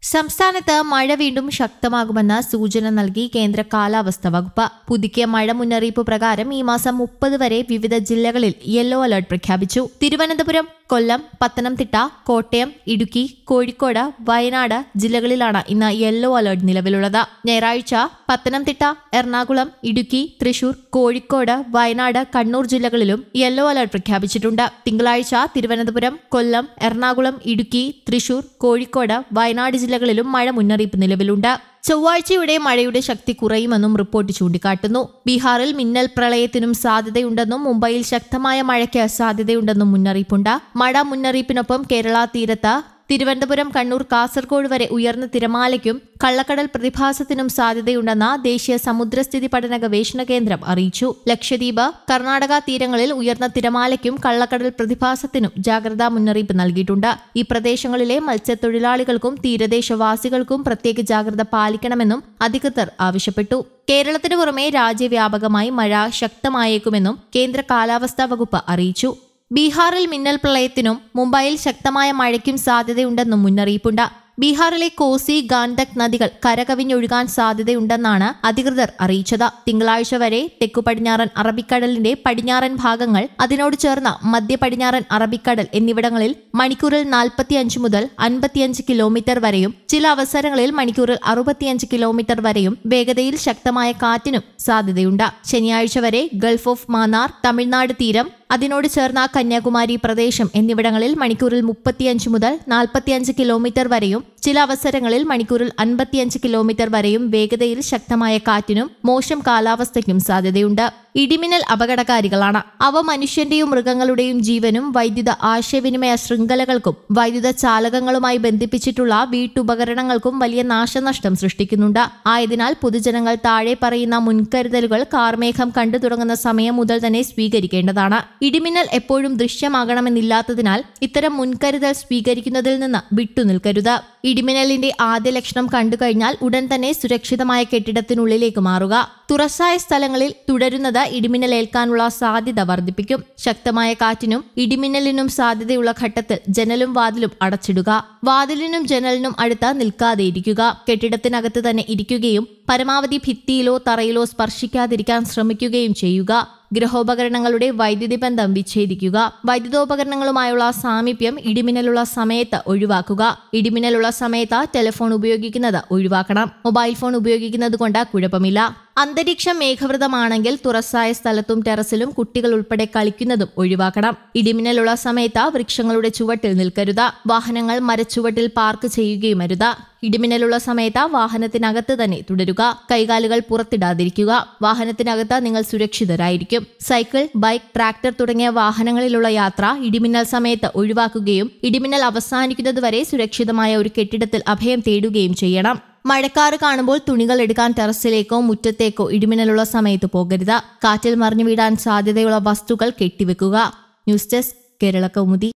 സംസ്ഥാനത്ത് മഴ വീണ്ടും ശക്തമാകുമെന്ന സൂചന നൽകി കേന്ദ്ര കാലാവസ്ഥാ വകുപ്പ്. പുതുക്കിയ മഴ മുന്നറിയിപ്പ് പ്രകാരം ഈ മാസം 30 വരെ വിവിധ ജില്ലകളിൽ യെല്ലോ അലർട്ട് പ്രഖ്യാപിച്ചു. തിരുവനന്തപുരം, കൊല്ലം, പത്തനംതിട്ട, കോട്ടയം, ഇടുക്കി, കോഴിക്കോട്, വയനാട് ജില്ലകളിലാണ് ഇന്ന് യെല്ലോ അലർട്ട് നിലവിലുള്ളത്. ഞായറാഴ്ച പത്തനംതിട്ട, എറണാകുളം, ഇടുക്കി, തൃശൂർ, കോഴിക്കോട്, വയനാട്, കണ്ണൂർ ജില്ലകളിലും യെല്ലോ അലർട്ട് പ്രഖ്യാപിച്ചിട്ടുണ്ട്. തിങ്കളാഴ്ച തിരുവനന്തപുരം, കൊല്ലം, എറണാകുളം, ഇടുക്കി, തൃശൂർ, കോഴിക്കോട്, വയനാട് ജില്ലകളിലും മഴ മുന്നറിയിപ്പ് നിലവിലുണ്ട്. ചൊവ്വാഴ്ചയുടെ മഴയുടെ ശക്തി കുറയുമെന്നും റിപ്പോർട്ട് ചൂണ്ടിക്കാട്ടുന്നു. ബീഹാറിൽ മിന്നൽ പ്രളയത്തിനും സാധ്യതയുണ്ടെന്നും മുംബൈയിൽ ശക്തമായ മഴയ്ക്ക് സാധ്യതയുണ്ടെന്നും മുന്നറിയിപ്പുണ്ട്. മഴ മുന്നറിയിപ്പിനൊപ്പം കേരള തീരത്ത് തിരുവനന്തപുരം, കണ്ണൂർ, കാസർഗോഡ് വരെ ഉയർന്ന തിരമാലയ്ക്കും കള്ളക്കടൽ പ്രതിഭാസത്തിനും സാധ്യതയുണ്ടെന്ന് ദേശീയ സമുദ്രസ്ഥിതി പഠന ഗവേഷണ കേന്ദ്രം അറിയിച്ചു. ലക്ഷദ്വീപ്, കർണാടക തീരങ്ങളിൽ ഉയർന്ന തിരമാലയ്ക്കും കള്ളക്കടൽ പ്രതിഭാസത്തിനും ജാഗ്രതാ മുന്നറിയിപ്പ് നൽകിയിട്ടുണ്ട്. ഈ പ്രദേശങ്ങളിലെ മത്സ്യത്തൊഴിലാളികൾക്കും തീരദേശവാസികൾക്കും പ്രത്യേക ജാഗ്രത പാലിക്കണമെന്നും അധികൃതർ ആവശ്യപ്പെട്ടു. കേരളത്തിന് പുറമെ രാജ്യവ്യാപകമായി മഴ ശക്തമായേക്കുമെന്നും കേന്ദ്ര കാലാവസ്ഥാ വകുപ്പ് അറിയിച്ചു. ബീഹാറിൽ മിന്നൽ പ്രളയത്തിനും മുംബൈയിൽ ശക്തമായ മഴയ്ക്കും സാധ്യതയുണ്ടെന്നും മുന്നറിയിപ്പുണ്ട്. ബീഹാറിലെ കോസി, ഗാൻഡക് നദികൾ കരകവിഞ്ഞൊഴുകാൻ സാധ്യതയുണ്ടെന്നാണ് അധികൃതർ അറിയിച്ചത്. തിങ്കളാഴ്ച വരെ തെക്കു പടിഞ്ഞാറൻ അറബിക്കടലിന്റെ പടിഞ്ഞാറൻ ഭാഗങ്ങൾ, അതിനോട് ചേർന്ന മധ്യ പടിഞ്ഞാറൻ അറബിക്കടൽ എന്നിവിടങ്ങളിൽ മണിക്കൂറിൽ 45 മുതൽ 55 കിലോമീറ്റർ വരെയും ചില അവസരങ്ങളിൽ മണിക്കൂറിൽ 65 കിലോമീറ്റർ വരെയും വേഗതയിൽ ശക്തമായ കാറ്റിനും സാധ്യതയുണ്ട്. ശനിയാഴ്ച വരെ ഗൾഫ് ഓഫ് മാന്നാർ, തമിഴ്നാട് തീരം, അതിനോട് ചേർന്ന കന്യാകുമാരി പ്രദേശം എന്നിവിടങ്ങളിൽ മണിക്കൂറിൽ 35 മുതൽ 45 കിലോമീറ്റർ വരെയും ചില അവസരങ്ങളിൽ മണിക്കൂറിൽ 55 കിലോമീറ്റർ വരെയും വേഗതയിൽ ശക്തമായ കാറ്റിനും മോശം കാലാവസ്ഥയ്ക്കും സാധ്യതയുണ്ട്. ഇടിമിന്നൽ അപകടകാരികളാണ്. അവ മനുഷ്യന്റെയും മൃഗങ്ങളുടെയും ജീവനും വൈദ്യുത ആശയവിനിമയ ശൃംഖലകൾക്കും വൈദ്യുത ചാലകങ്ങളുമായി ബന്ധിപ്പിച്ചിട്ടുള്ള വീട്ടുപകരണങ്ങൾക്കും വലിയ നാശനഷ്ടം സൃഷ്ടിക്കുന്നുണ്ട്. ആയതിനാൽ പൊതുജനങ്ങൾ താഴെ പറയുന്ന മുൻകരുതലുകൾ കാർമേഘം കണ്ടു തുടങ്ങുന്ന സമയം മുതൽ തന്നെ സ്വീകരിക്കേണ്ടതാണ്. ഇടിമിന്നൽ എപ്പോഴും ദൃശ്യമാകണമെന്നില്ലാത്തതിനാൽ ഇത്തരം മുൻകരുതൽ സ്വീകരിക്കുന്നതിൽ നിന്ന് വിട്ടുനിൽക്കരുത്. ഇടിമിന്നലിന്റെ ആദ്യ ലക്ഷണം കണ്ടുകഴിഞ്ഞാൽ ഉടൻ തന്നെ സുരക്ഷിതമായ കെട്ടിടത്തിനുള്ളിലേക്ക് മാറുക. തുറസായ സ്ഥലങ്ങളിൽ തുടരുന്നത് ഇടിമിന്നൽ ഏൽക്കാനുള്ള സാധ്യത വർദ്ധിപ്പിക്കും. ശക്തമായ കാറ്റിനും ഇടിമിന്നലിനും സാധ്യതയുള്ള ഘട്ടത്തിൽ ജനലും വാതിലും അടച്ചിടുക. വാതിലിനും ജനലിനും അടുത്ത് നിൽക്കാതെ ഇരിക്കുക. കെട്ടിടത്തിനകത്ത് തന്നെ ഇരിക്കുകയും പരമാവധി ഭിത്തിയിലോ തറയിലോ സ്പർശിക്കാതിരിക്കാൻ ശ്രമിക്കുകയും ചെയ്യുക. ഗൃഹോപകരണങ്ങളുടെ വൈദ്യുതി ബന്ധം വിച്ഛേദിക്കുക. വൈദ്യുതോപകരണങ്ങളുമായുള്ള സാമീപ്യം ഇടിമിന്നലുള്ള സമയത്ത് ഒഴിവാക്കുക. ഇടിമിന്നലുള്ള സമയത്ത് ടെലിഫോൺ ഉപയോഗിക്കുന്നത് ഒഴിവാക്കണം. മൊബൈൽ ഫോൺ ഉപയോഗിക്കുന്നത് കൊണ്ട് കുഴപ്പമില്ല. അന്തരീക്ഷം മേഘവൃതമാണെങ്കിൽ തുറസായ സ്ഥലത്തും ടെറസിലും കുട്ടികൾ ഉൾപ്പെടെ കളിക്കുന്നതും ഒഴിവാക്കണം. ഇടിമിന്നലുള്ള സമയത്ത് വൃക്ഷങ്ങളുടെ ചുവട്ടിൽ നിൽക്കരുത്. വാഹനങ്ങൾ മരച്ചുവട്ടിൽ പാർക്ക് ചെയ്യുകയുമരുത്. ഇടിമിന്നലുള്ള സമയത്ത് വാഹനത്തിനകത്ത് തന്നെ തുടരുക. കൈകാലുകൾ പുറത്തിടാതിരിക്കുക. വാഹനത്തിനകത്ത് നിങ്ങൾ സുരക്ഷിതരായിരിക്കും. സൈക്കിൾ, ബൈക്ക്, ട്രാക്ടർ തുടങ്ങിയ വാഹനങ്ങളിലുള്ള യാത്ര ഇടിമിന്നൽ സമയത്ത് ഒഴിവാക്കുകയും ഇടിമിന്നൽ അവസാനിക്കുന്നതുവരെ സുരക്ഷിതമായ ഒരു കെട്ടിടത്തിൽ അഭയം തേടുകയും ചെയ്യണം. മഴക്കാറ് കാണുമ്പോൾ തുണികൾ എടുക്കാൻ ടെറസിലേക്കോ മുറ്റത്തേക്കോ ഇടിമിന്നലുള്ള സമയത്ത് പോകരുത്. കാറ്റിൽ മറിഞ്ഞു വീഴാൻ സാധ്യതയുള്ള വസ്തുക്കൾ കെട്ടിവെക്കുക. News desk, Kerala Kaumudi.